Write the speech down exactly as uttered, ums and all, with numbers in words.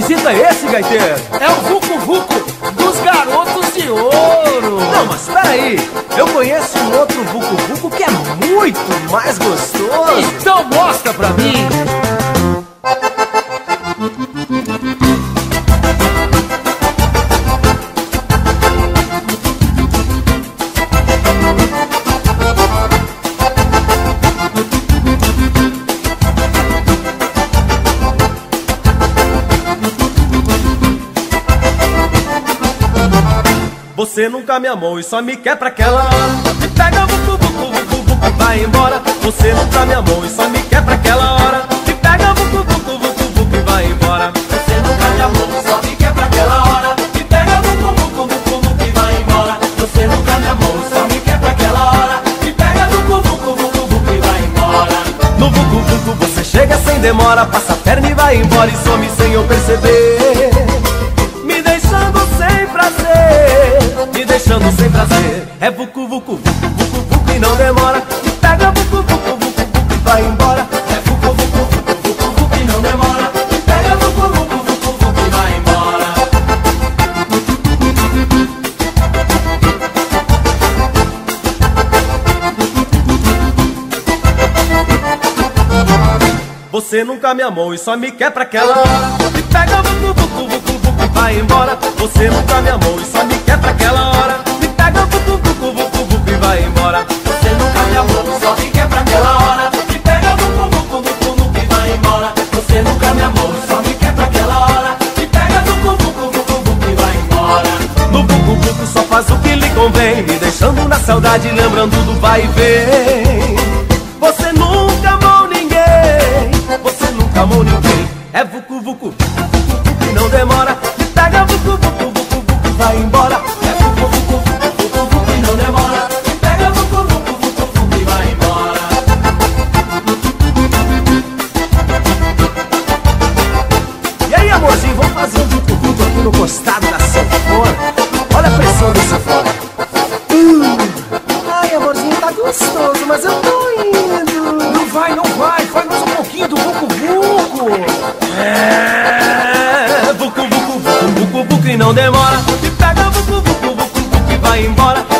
esquisito é esse, gaiteiro? É o Vucu Vucu dos Garotos de Ouro. Não, mas peraí, eu conheço um outro Vucu Vucu que é muito mais gostoso. Então mostra pra mim. Você nunca me amou e só me quer pra aquela hora. Me pega, vucu, vucu, vucu, vucu, vai embora. Você nunca me amou e só me quer pra aquela hora. Me pega, vucu, vucu, vucu, vucu, vai embora. Você nunca me amou e só me quer pra aquela hora. Me pega, vucu, vucu, vucu, vucu, e vai embora. Você nunca me amou e só me quer pra aquela hora. Me pega, vucu, vucu, vucu, vucu, e vai embora. No vucu, vucu você chega sem demora, passa a perna e vai embora e some sem eu perceber. Me deixando sem prazer, me deixando sem prazer. É vucu, vucu, vucu, vucu, vucu e não demora. Me pega, vucu, vucu, vucu, vucu e vai embora. É vucu, vucu, vucu, vucu, vucu e não demora. Me pega, vucu, vucu, vucu, vucu e vai embora. Você nunca me amou e só me quer pra aquela hora. Me pega, vucu, vucu, vucu, vucu e vai embora. Você nunca me amou e só me quer pra aquela hora. Me pega, vucu, vucu, vucu, vucu e vai embora. Você nunca me amou, só me quer pra aquela hora. Me pega, vucu, vucu, vucu, vucu e vai embora. Você nunca me amou, só me quer pra aquela hora. Me pega, vucu, vucu, vucu, vucu e vai embora. No vucu, vucu só faz o que lhe convém, me deixando na saudade, lembrando do vai e vem. Você nunca amou ninguém, você nunca amou ninguém. É vucu, vucu, vucu, vucu e não demora. Me pega, vucu, vucu, vucu, vucu e vai embora. É vucu, vucu, vucu, vucu, vucu e não demora. Me pega, vucu, vucu, vucu, vucu e vai embora. E aí, amorzinho, vamos fazer um vucu, vucu aqui no costado da sanfona. Olha a pressão do sanfona. uh. Ai, amorzinho, tá gostoso, mas eu tô indo. Não vai, não vai, faz mais um pouquinho do Vucu Vucu. É vucu, vucu, vucu, vucu, vucu e não demora. Me pega, vucu, vucu, vucu, vucu e vai embora.